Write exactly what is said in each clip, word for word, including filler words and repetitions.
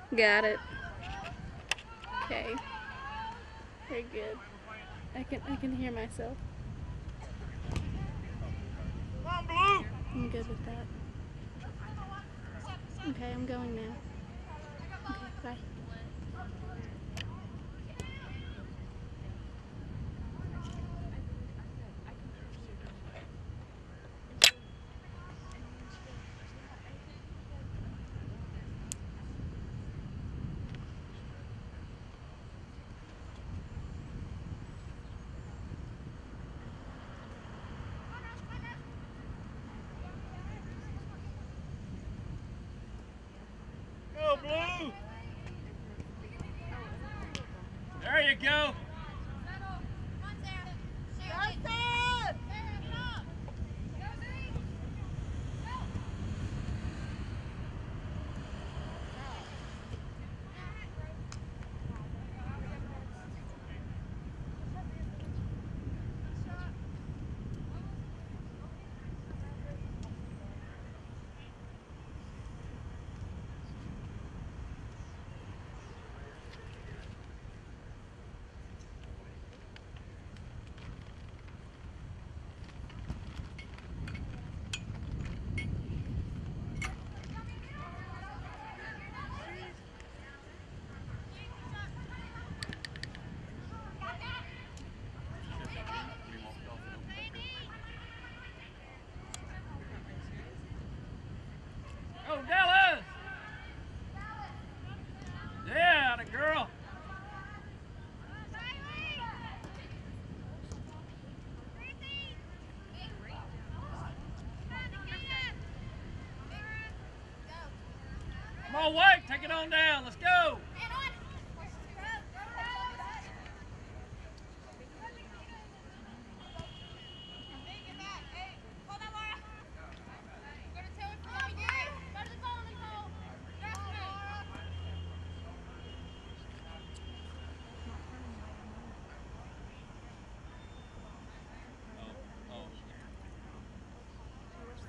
Got it. Okay. Very good. I can I can hear myself. Come on, Blue! I'm good with that. Okay, I'm going now. Okay, bye. Go, Blue! There you go! Go, Dallas! Yeah, the girl! Come on, Wake, take it on down. Let's go.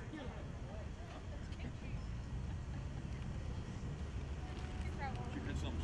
Something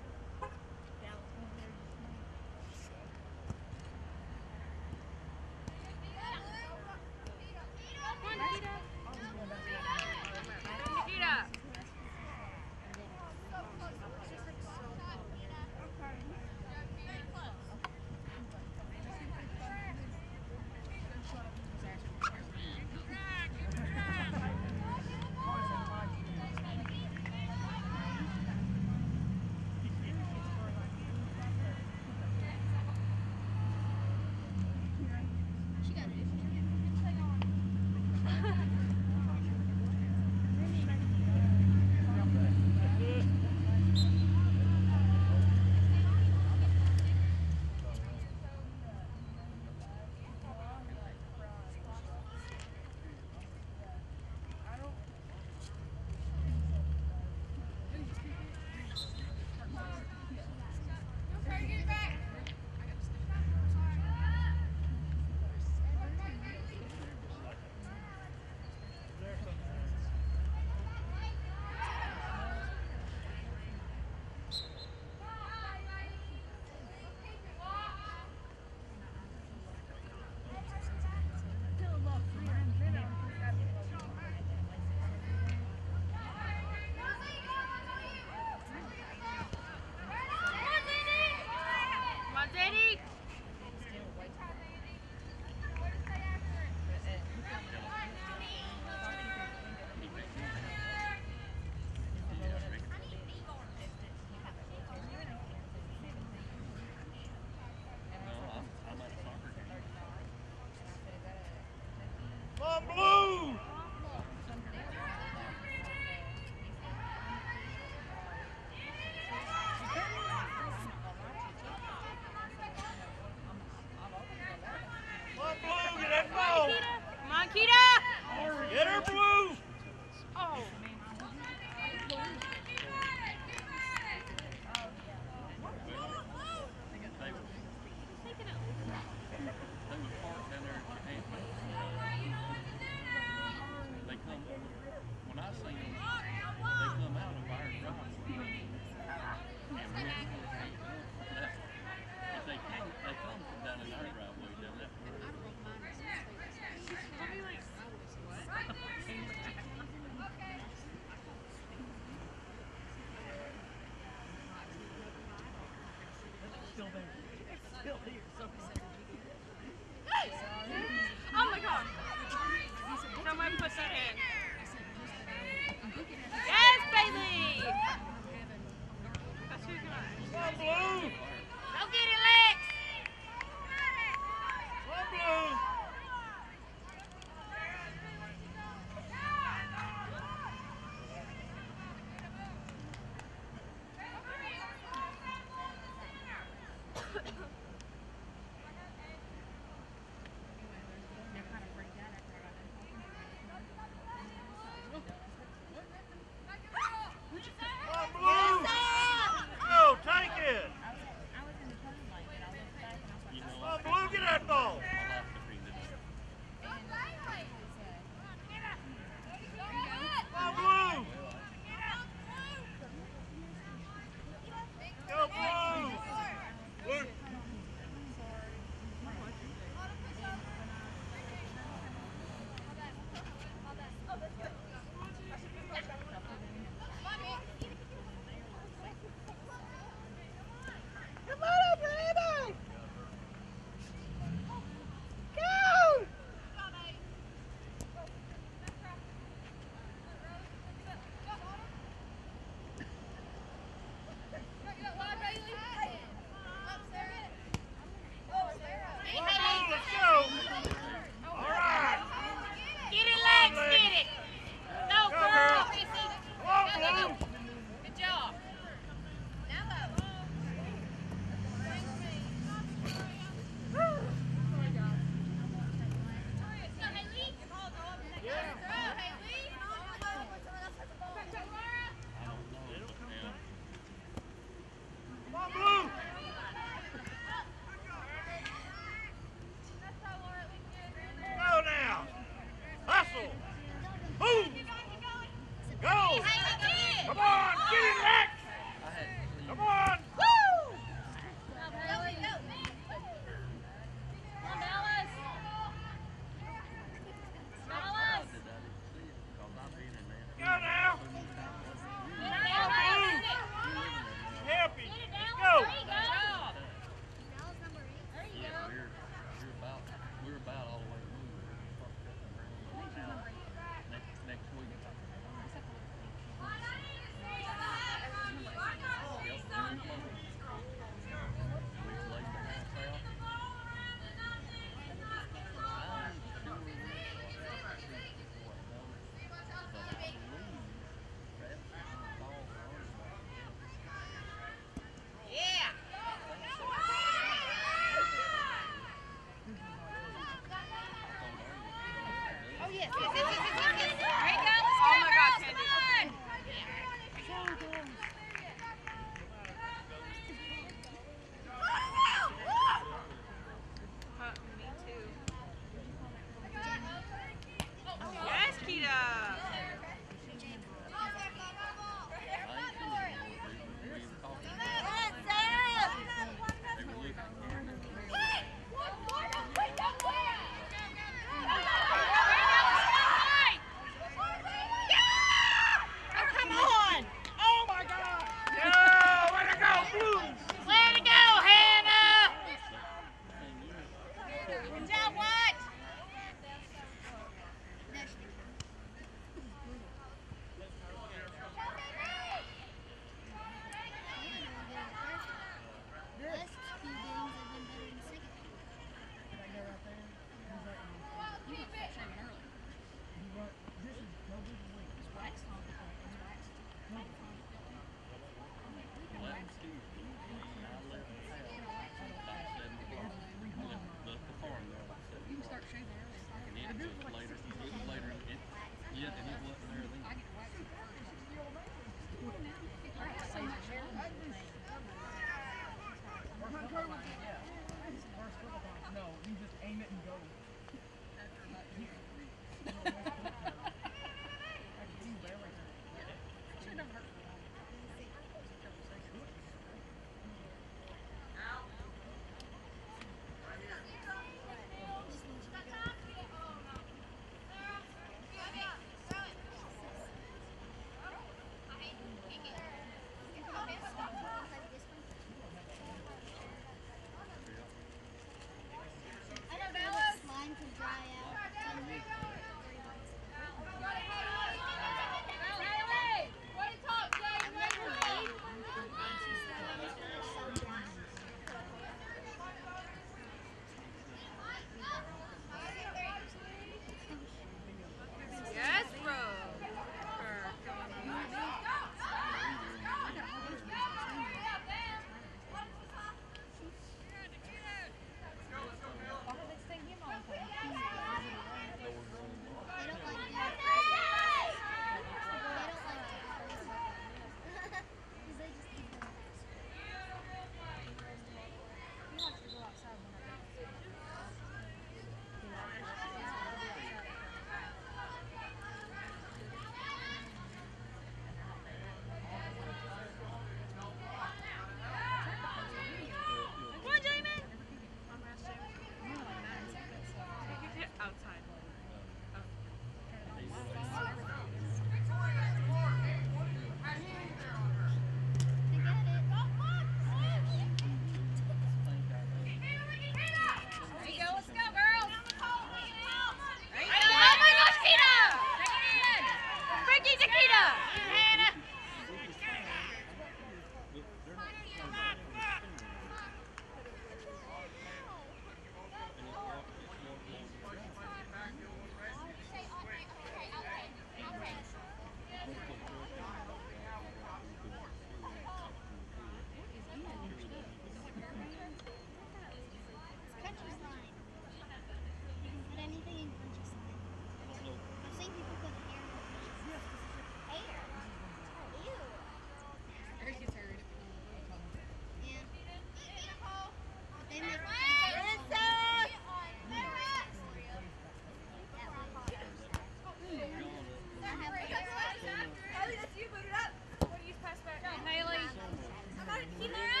Haley, that's you. Boot it up. What do you pass back? Go, Haley. I got it. Keep there.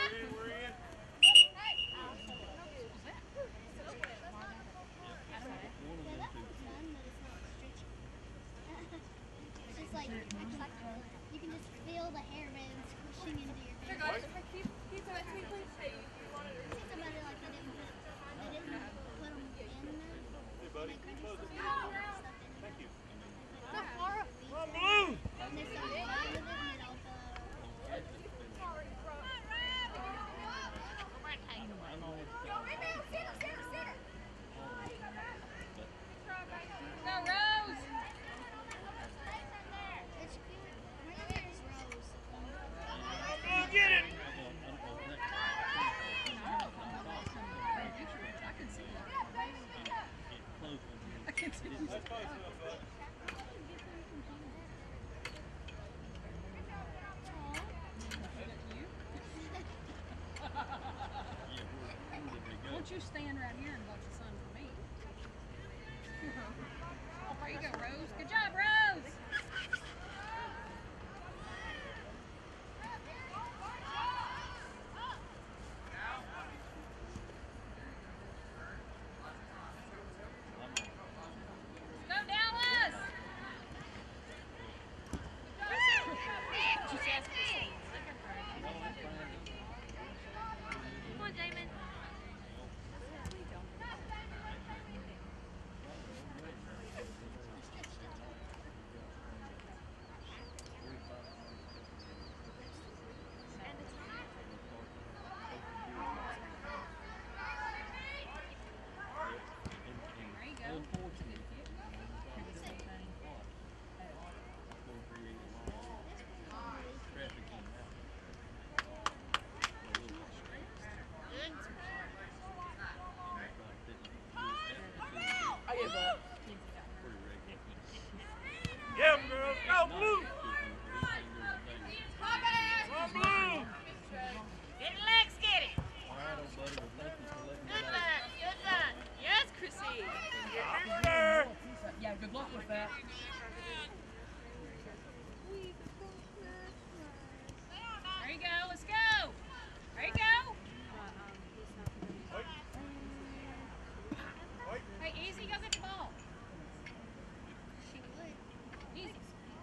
It's like, it's like you can just feel the hair bands pushing into your Here, face. guys. Keep, keep that to me, please. Hey, you want it? I think somebody like they didn't put, they didn't put them in there. Hey, buddy. Like, Close it. Thank you. So far, Come on, Blue! and there's some fun with it, and it all goes. Go, rebound. Center, center, center. Go, Rose. It's cute. My name is Rose. Blue, get it! I can see you. That's close enough, bud. Won't you stand right here and watch the sun for me? There you go, Rose. Good job, Rose. Go, Dallas. Come on, Damon. There you go. I give up. Yeah, girls. Go, Blue! Come on, Blue! Get it, Lex, get it. Good luck, good luck. Yes, Chrissy. Get there! Yeah, good luck with that. There you go. Let's go. There you go. Wait. Wait. Hey, easy. Go get the ball. She would. Easy.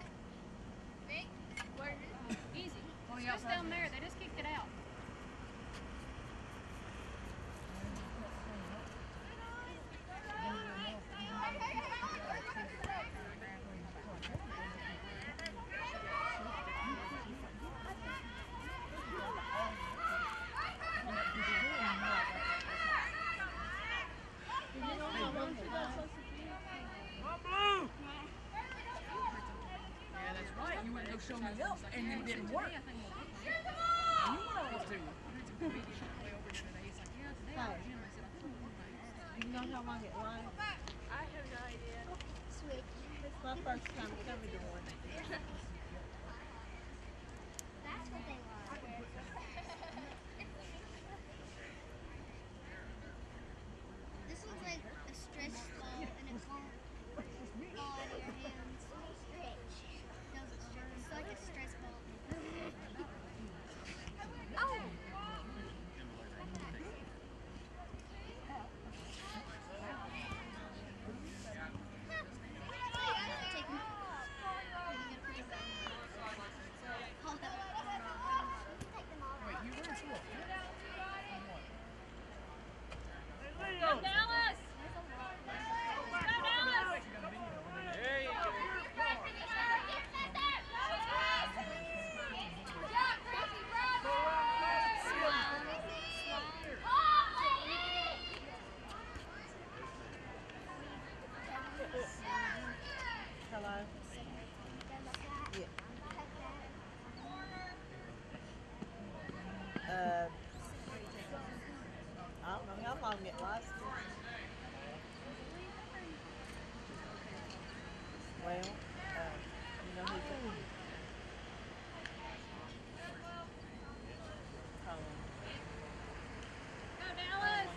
Where? Easy. It's just down there. They just kicked it out. Come on, Blue! Yeah, that's right. You went to go show me up, and it didn't work. And you went over to. You know how long it lasts? I have no idea. Sweet. It's my first time ever doing it. That's what they want. This one's like a stretch ball and it won't fall out of your hands. Stretch. No, it's like a stretch ball. Oh! Take me. Hold up. Take them all Wait, you were in school. Hey, Go, Leo! Dallas. Go, Dallas. There you go. Hello? Yeah. Uh, I don't know how long it lasted. Well, uh, you know who's it? Colin. Go, Dallas.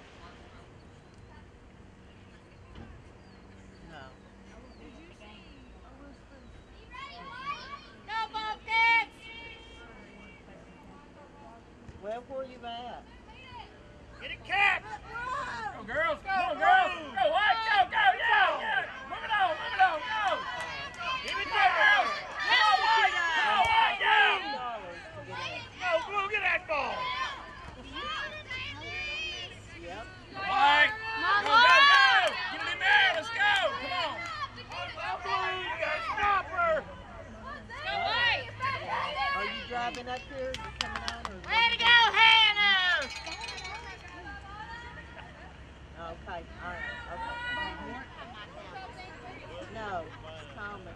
No. where you at? Get it, Caps! Go, girls! Come on, girls! Go, White! Go, go, yeah! Yeah! Move it on, move it on, go! Give it Go, there, girls! Go, White! Go, White! Go! Dollars to get in. Go, Blue, get that ball! Yep. White! Go, go, go! Get it in there! Let's go! Come on! Go, Blue, you gotta stop her! Go White! Are you driving up here? You coming on or? Way to go, Hannah! Okay, all right, okay. No, it's coming.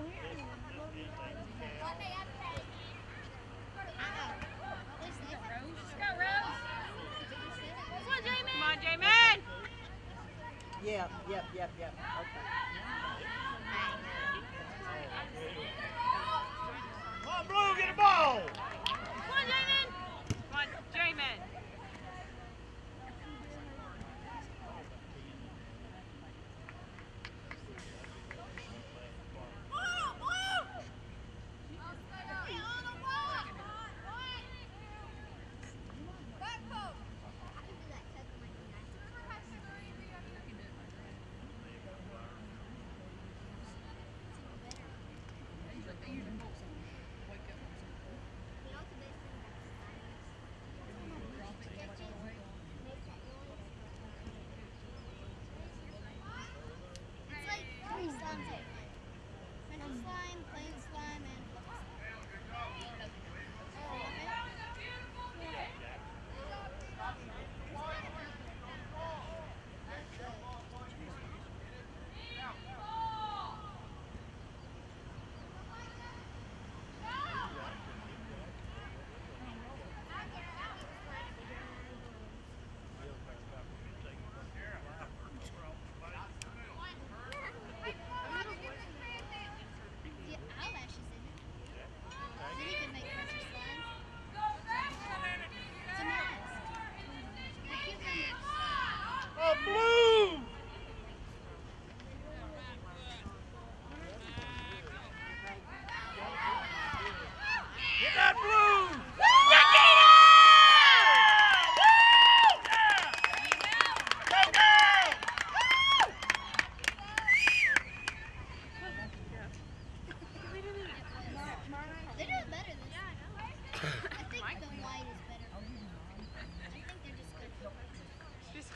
Let's go, Rose. Come on, J-Man. Come on, J-Man. Yep, yep, yep, yep, okay. Come on, Blue, get a ball! Come on, J-Man. Come on, J-Man. It's like three slimes at once. Special slime, plain slime, and fluffy slime. The eyelashes in it. Then you can make pressure slimes. It's a mask. The cucumbers. Oh, Blue! Get that Blue! Go, girl! They're doing better this time. I think the white is better. I think they're just good.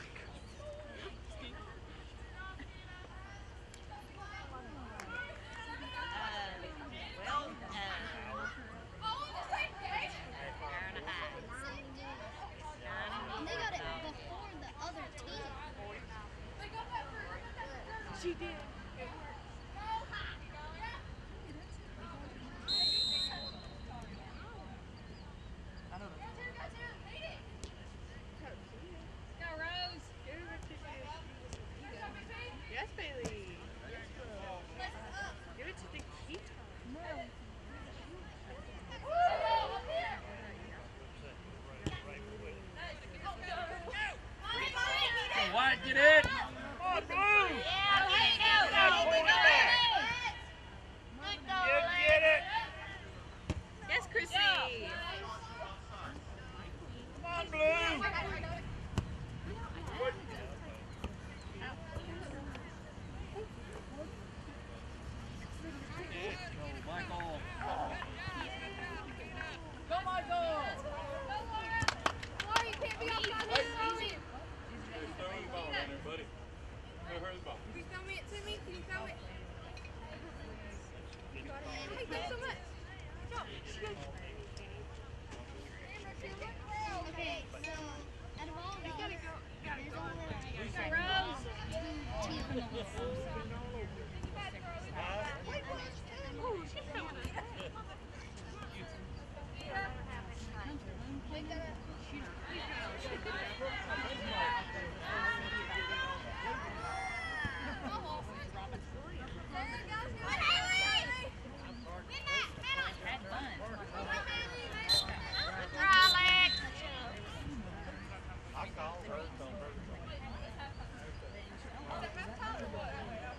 Well done. Same dude. And they got it before the other team. She did. Go, Rose. Yes, Bailey. Give it to the key. Go, White, get it! Come on, Blue! Yeah, way to go. Now pull it back! Good You goal, get it! Yes, Chrissy. Come on, Blue! Go, Michael! Go, Michael. You can't be off on this easy. Can you throw me it to me? Can you throw it? Hey, thanks so much. Okay, so out of all those, there's only like Rose. two teams. Oh, she's throwing it. We gotta I called her.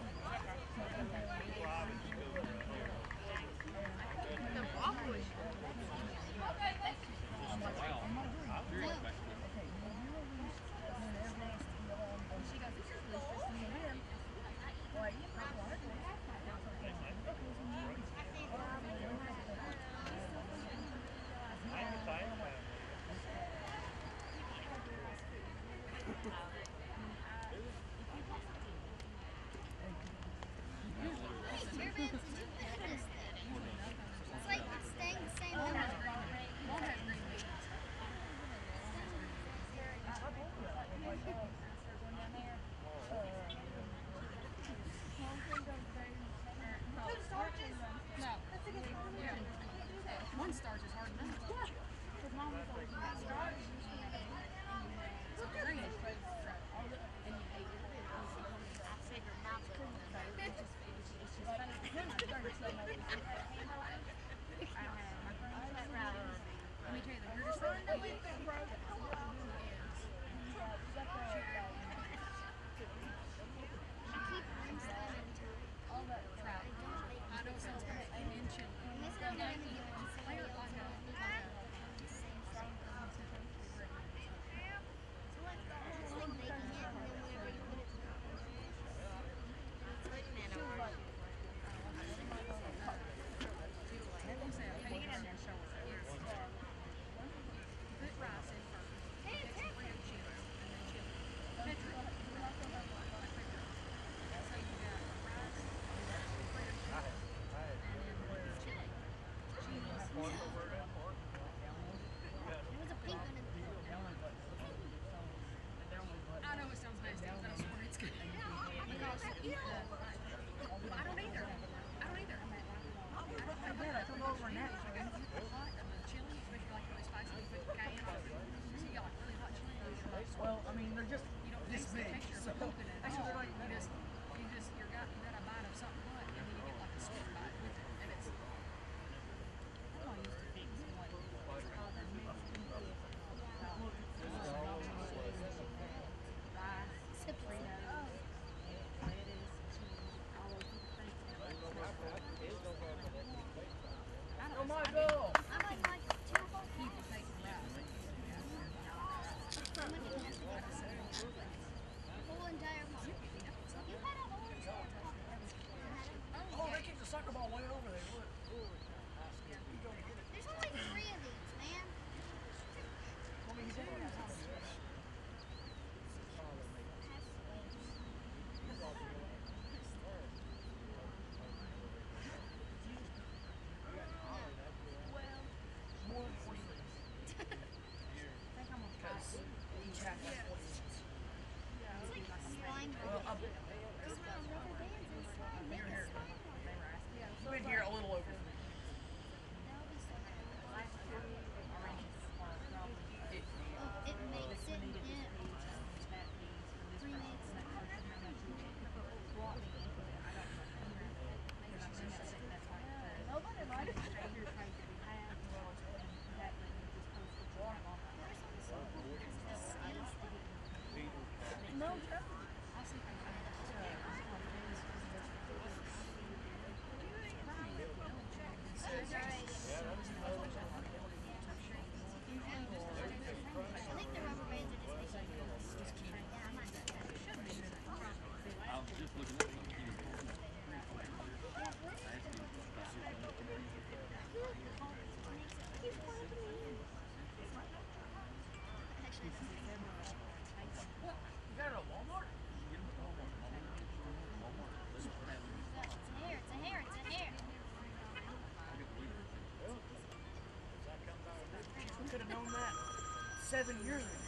seven years ago.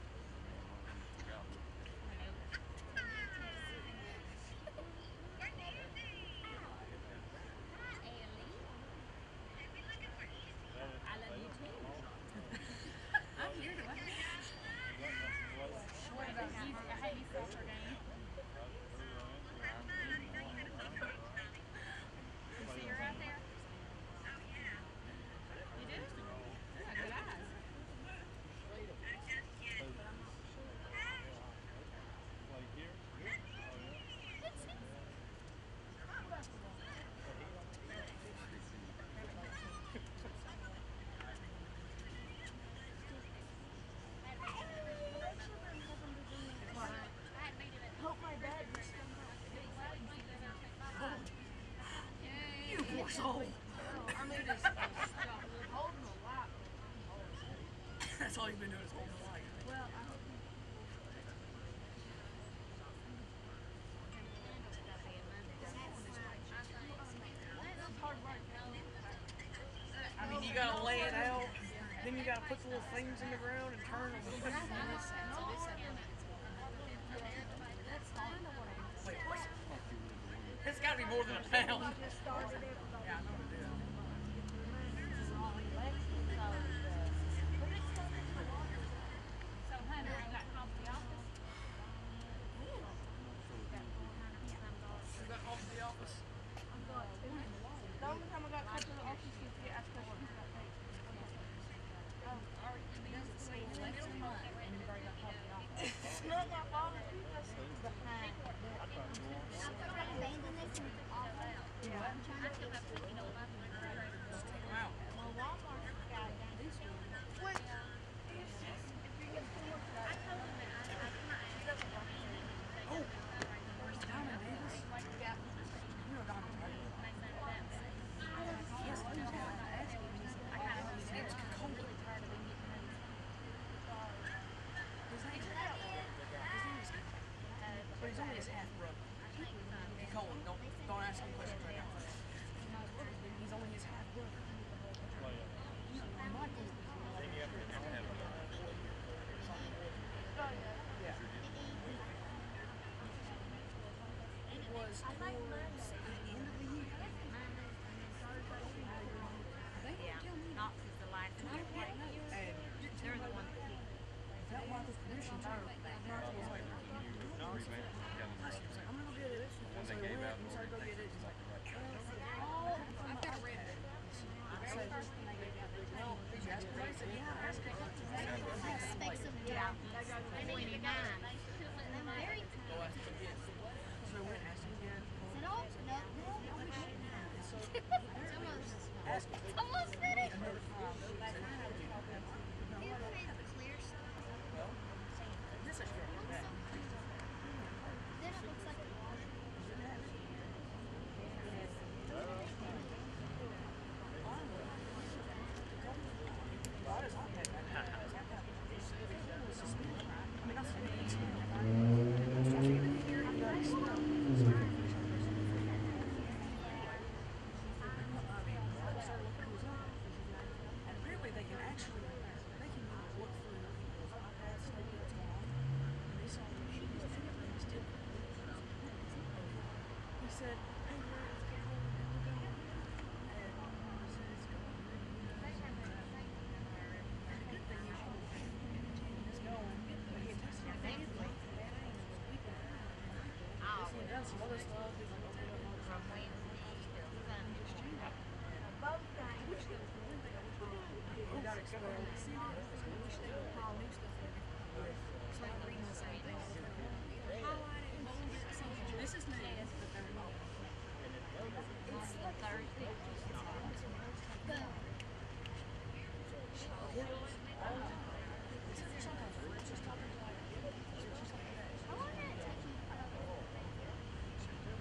I'm here to watch. What about you? I had you soccer game. You see her out there? You do? Yeah, good eyes. Hope my dad just You poor soul. I mean, it's, it's holding a lot. That's all you've been doing is holding the light. Well, I hope it's hard work. I mean, you gotta lay it out, then you gotta put the little things in the ground and turn them. Wait, what? It's gotta be more than a pound. Just started everybody. Yeah, I know it is. So, Hunter, you got called to the office? You got called to the office? The only time I got called to the office was to get asked questions about things. It's not my fault. Abandon this and off. I'm trying to fix it. Take them out. Well, Walmart's got it down this way. Wait. It's just, if you get too much of that, Oh, where's Diamond Davis? You know Diamond, right? Yes, I know. His name's Cola. His name's His name is but he's only his half brother. Hey, Colin, don't, don't ask him questions right now. He's only his half brother. Michael. Yeah. It was towards the end of the year. They didn't tell me. Knox is the last one. And They're the ones that keep. without Michael's permission, too. Michael was like, no, he was like, I'm gonna go get it. I was like, when? He started to go get it. He's like, oh, I've got a red. I said, well, did you ask him? I said, yeah, I asked him. Specs of Yeah. twenty-nine. twenty-nine. I'm very Go ask him again. So I went and asked him again. Is it all? No. So It's almost. asked him. It's almost finished. Another time. He made the clear stuff. This is good. Then it looks like the water. God is on that. I mean, that's and apparently they can actually, they can look through those iPads stuff that's going on. And they saw that she was everything's different. He said, hey, where is the hole in the going? And he said, it's going really good. And the good thing is you can continue this going. But he had tested it manually. Oh, He had done some other stuff. He was like, okay, I'm not from Wednesday till Sunday. Both things. We got exposed. It's like reading the same thing. This is new. It's the Thursday. How long did it take you to put up with everything?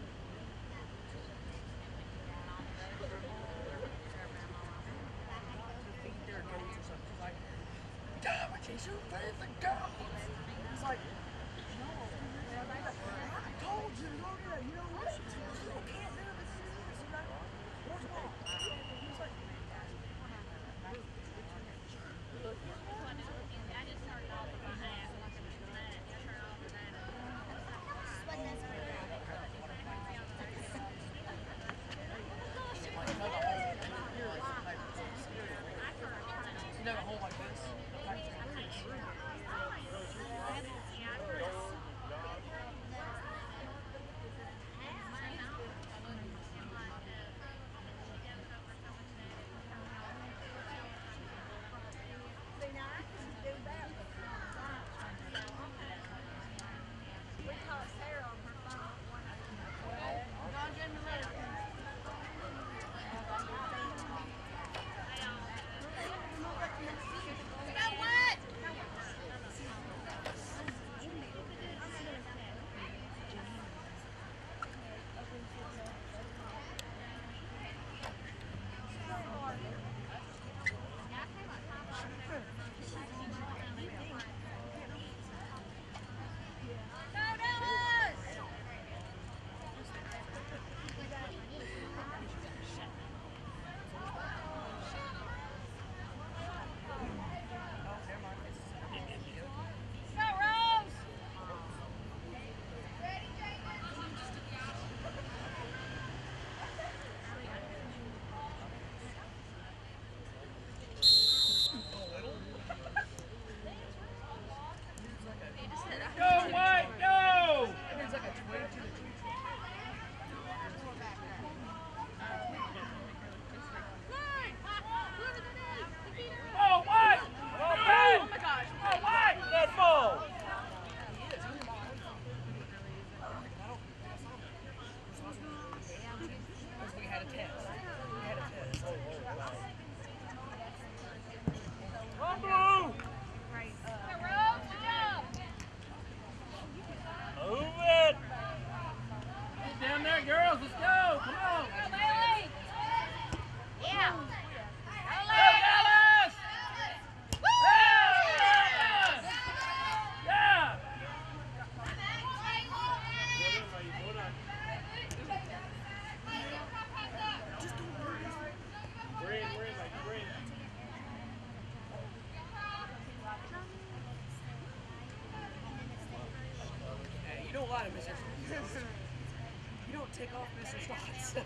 slide him, Mister You don't take off Mister Stotts.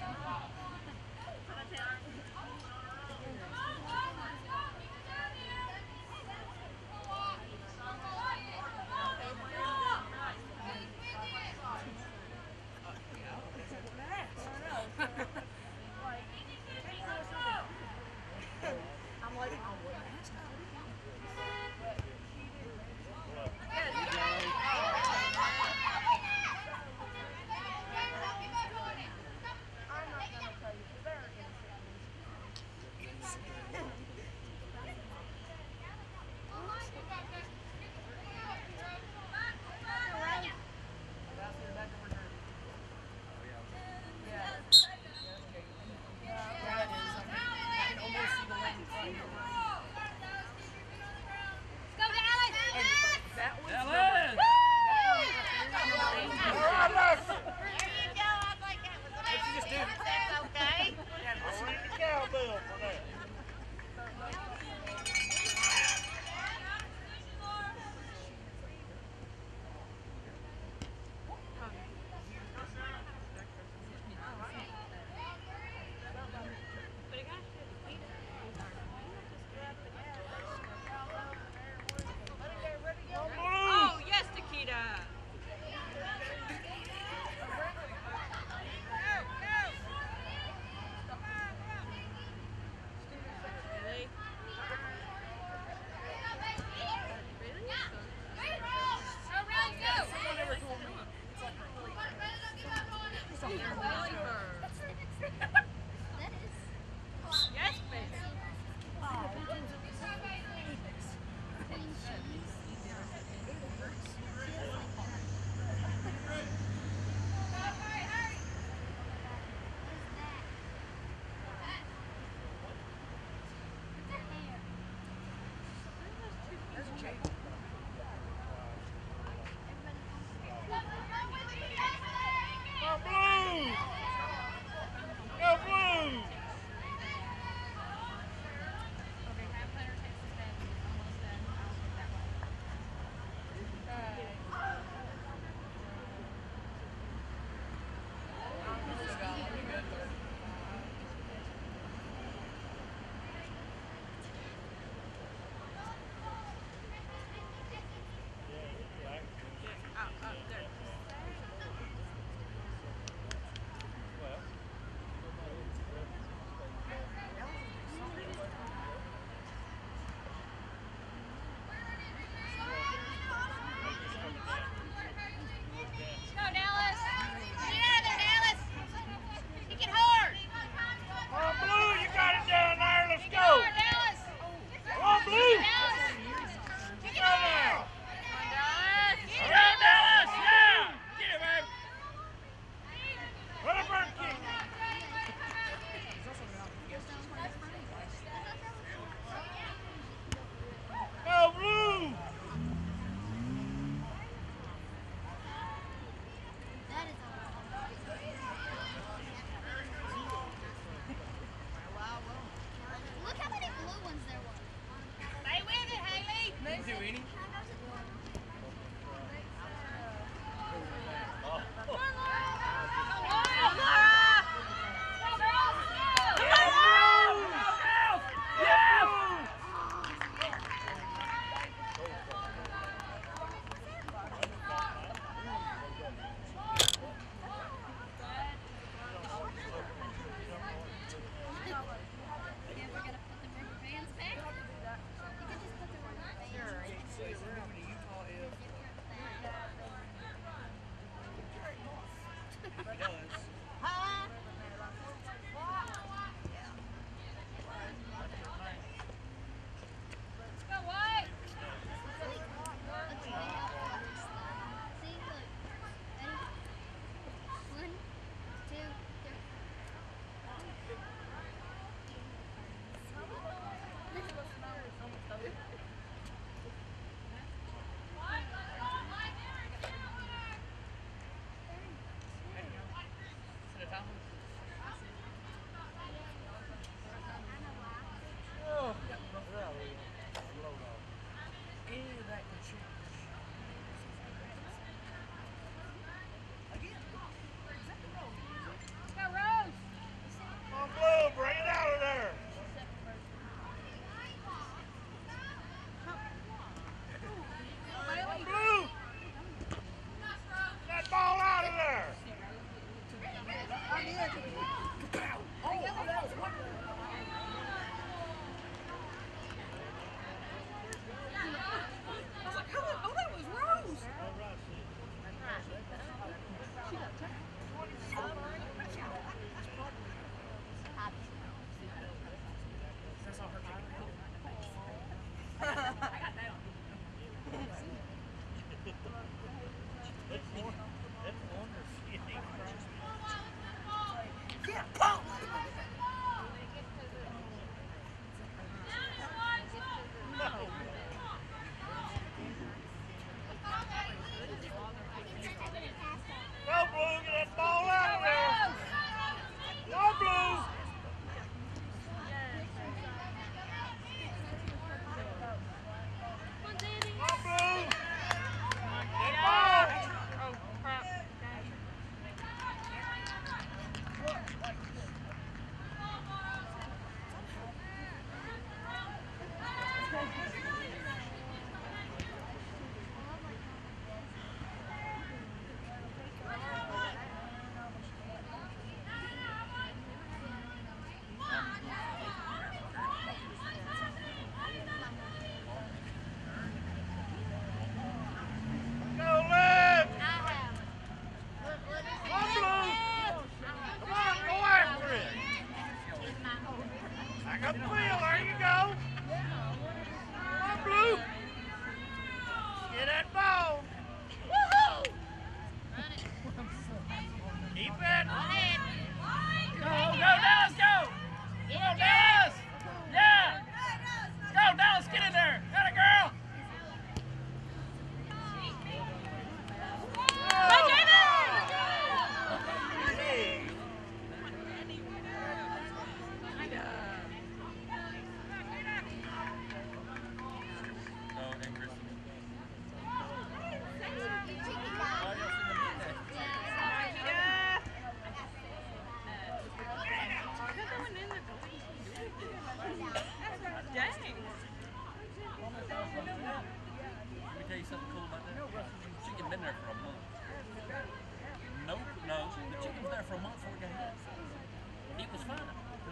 I'm like, I wouldn't ask how to do it.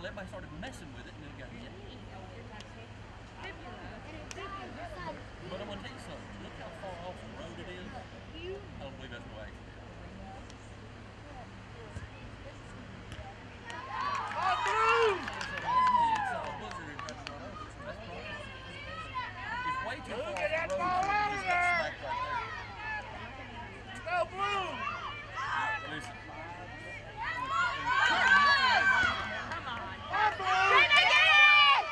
until everybody started messing with it and then it got hit. But I'm going to tell you something. Look how far off the road it is. I don't believe that's no accident. On blue! It's a buzzer and that's run over. So that's probably, it's way too Look far at that off the road. ball So out it just there. got smacked right there. Go blue! Listen. On blue! Trina, get it!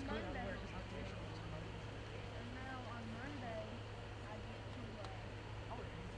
Monday. And now on Monday, I get to, uh,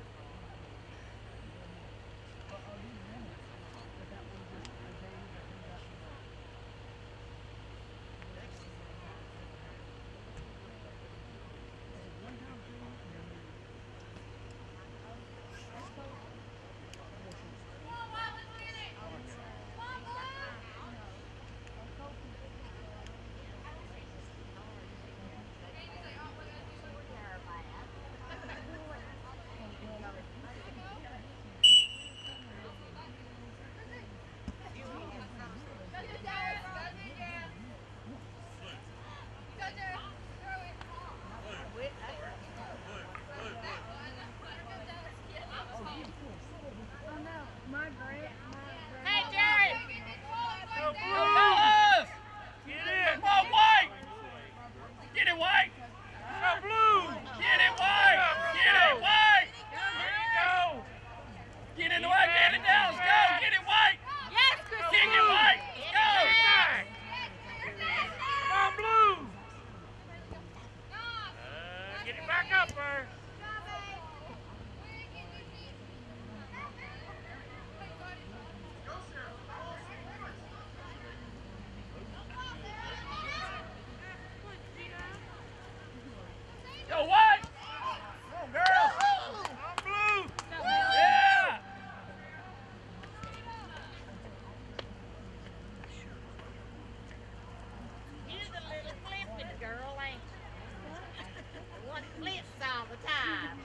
oh no, my grand, my grand. Hey, Jerry! Go Go Blues! Fellas! Get in! Come on, White! Get it, White! Go Blues! Get it, White! Get it, White! There you go! Get in the way, get it down, let's go! Get it, White! Yes, Kick it, White! Let's go! Back! Come on, Blues! Uh, get it back up there. Go, White! Come on, girls! Come on, Blues! Yeah! You're the little flippin' girl, ain't you? The one that flips all the time.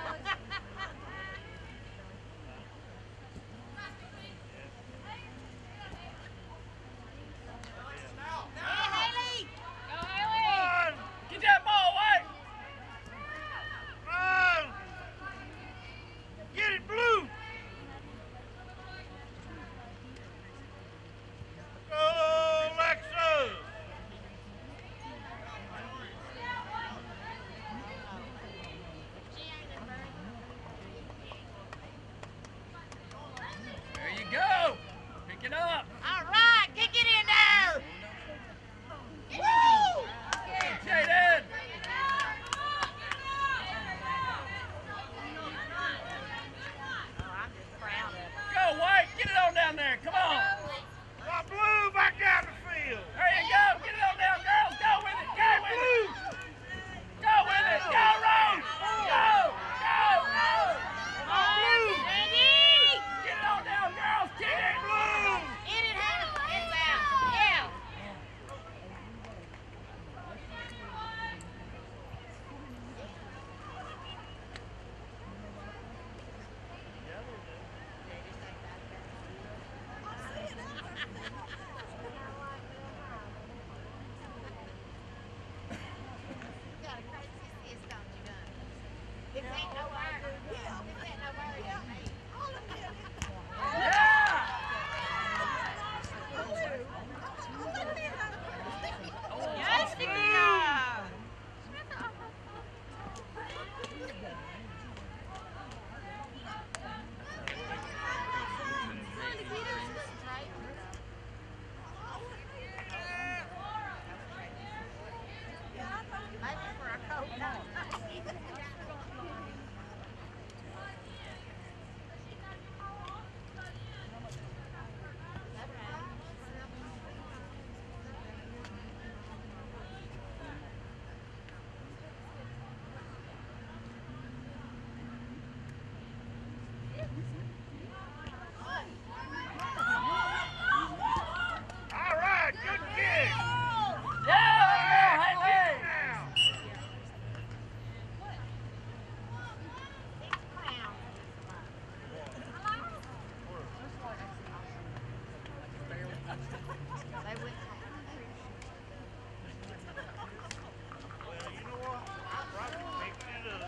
Hey, Haley! Go, Haley! Run! Get that ball, White! Run! Get it, Blue! Go, Lexus! There you go! Pick it up! All right, kick it in there! Woo! Jaden! Oh, I'm just proud of it. Go, White! Get it on down there! Come on! Come on, Blue, back down the field! There you go! Get it on down, girls! Go with it! Go with it! Go with it! Go, Rose! Go! Go! Go! Come on, Blue! Ready? Get it on down, girls! Kick it! Blue! In and out. It's out. Yeah. You got a crazy sis, don't you, gun? This ain't no bird. This ain't no bird, it's me. Yeah! Yes, Nikita! Maybe for a coat. All right, good kick! Yeah! Haley! Now! Six pounds. They went. Well, you know what? Rocky picked it up.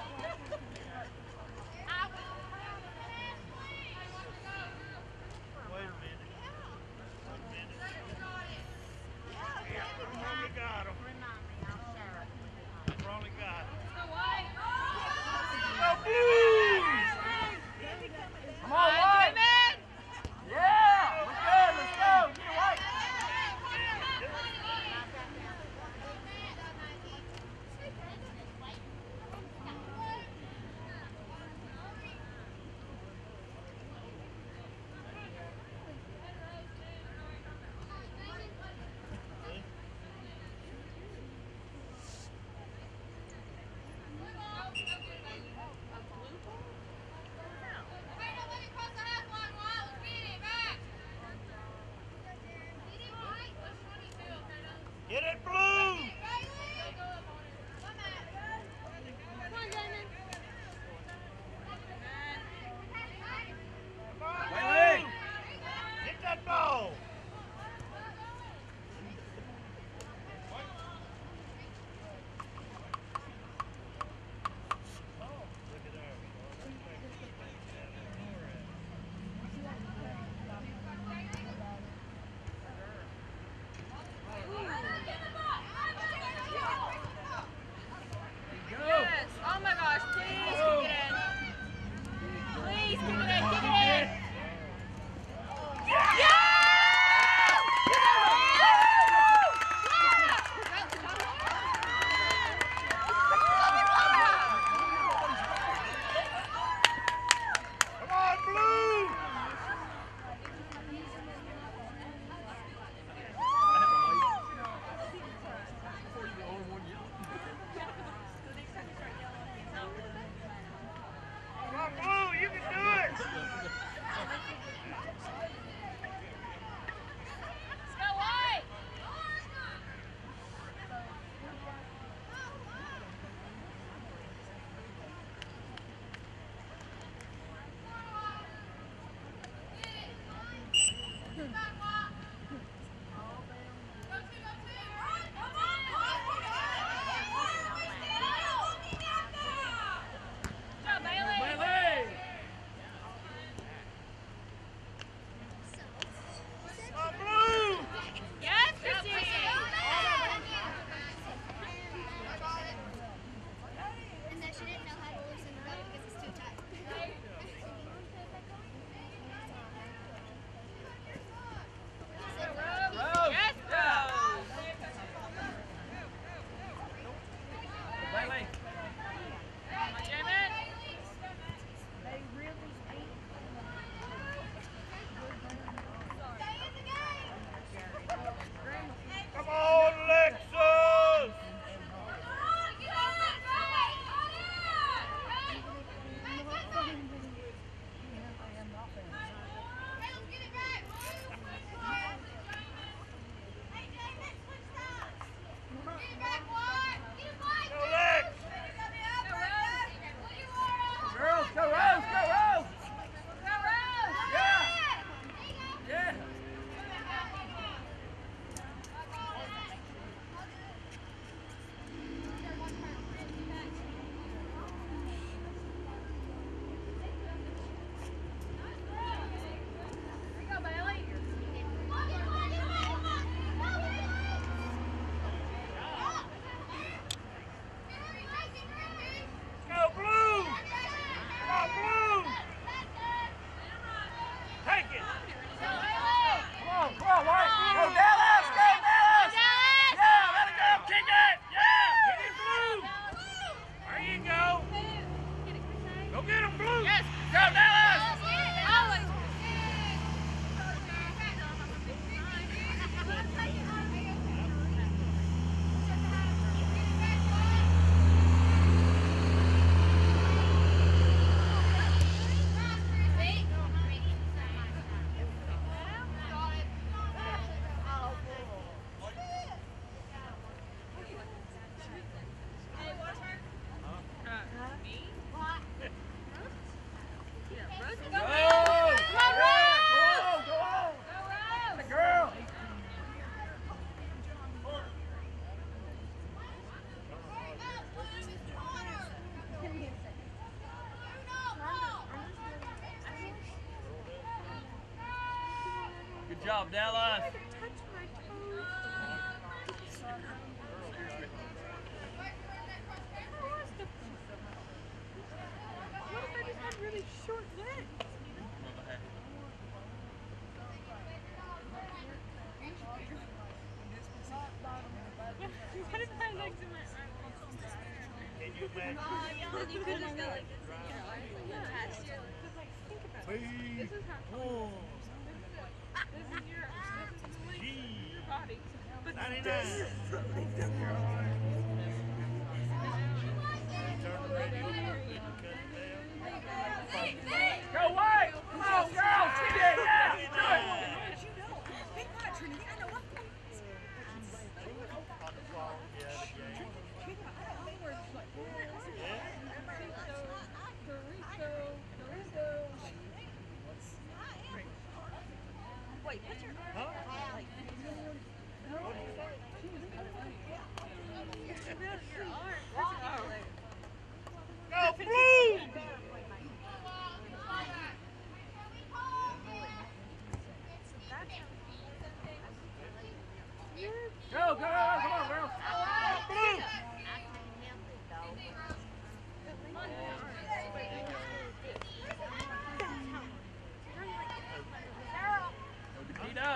Wait a minute. Wait a minute. Yeah, Ronnie got him. Remind me, I'll share it. Ronnie got him. Go, Go Blues! Come on, White! Yeah! We're good, let's go! Get it, White! Bailey. They really speak. Come on, Lexus! Go, Lex! Girls, go Rose, go Rose! Yeah! Yeah! Go, Blue! Come on, Blue! Take it! Come on, come on, White! Go Dallas, go Dallas! Yeah, let it go, kick it! Yeah! Get it, Blue! There you go! Go get him, Blue! Yes, go Dallas! Go! Yeah, go on, go on! The girl! Good job, Dallas. What if I just had really short legs? What if my legs in my arms? Can you imagine? You could just go like this in your arms, like attached to your legs. Because, like, think about it. This is how Oh, this is your this is the length of your body. But ninety-nine. Turn the radio on. Cut it down. Go White! Come on, girls! Get it! Yeah! Do it! you know, be quiet, Trinity. I know what. On the floor. Yeah, yeah. Wait, what's your Huh? like? Go, Blue! Go, go, go, come on, girls! Blue! Go Dakita.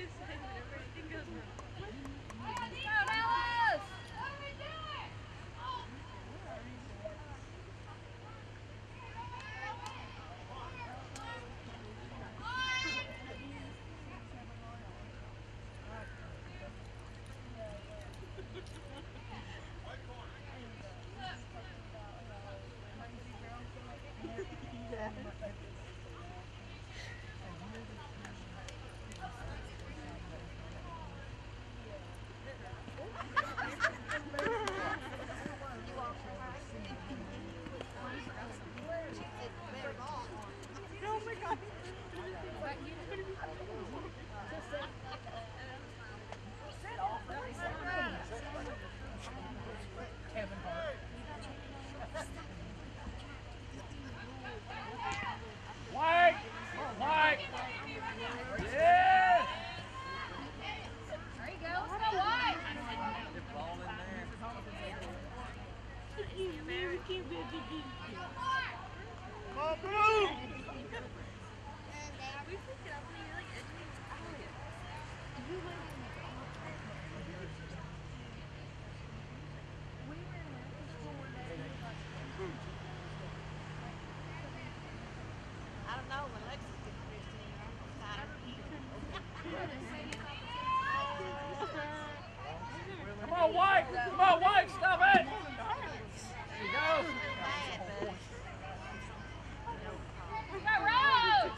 White! White! Yeah! There you go. Let's go, White. Get ball in there. Come on, Blue! I don't know when Lexus gets fifteen. I'm tired. Come on, White! Come on, White! Stop it! There you go. Bad, but Go, Rose.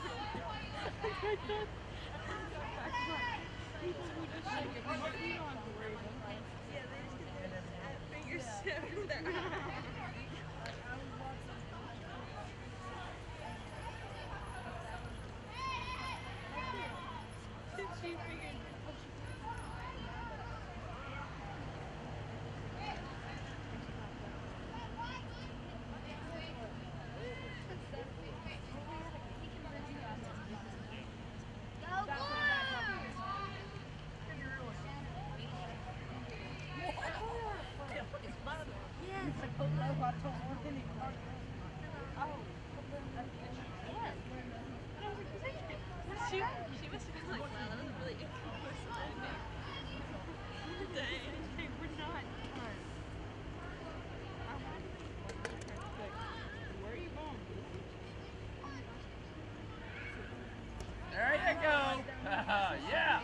Go She, she must have been like, wow, that was really inclusive. Dang, we're not. Where are you going? There you go. Yeah.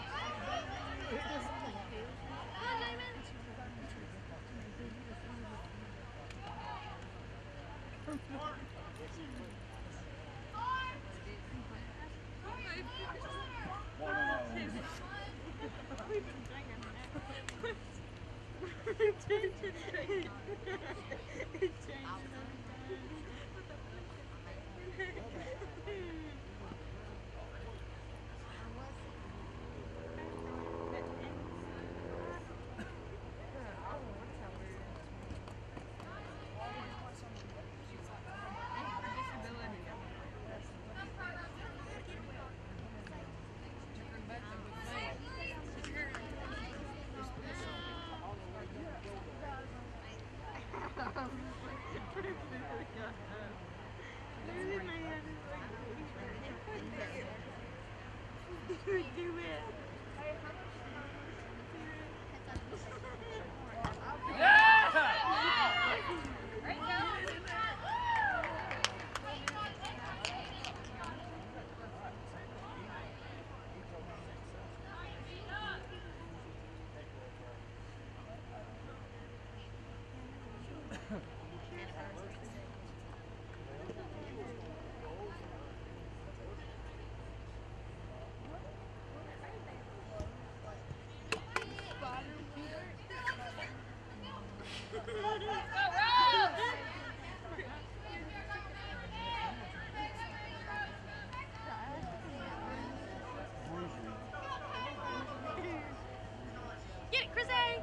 Get it, Chris A.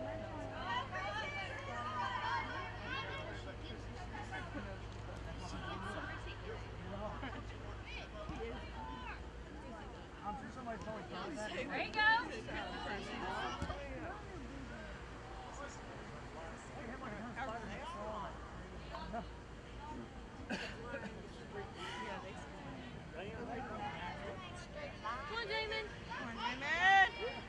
There you go. Come on, Damon. Come on, man.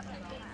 I put these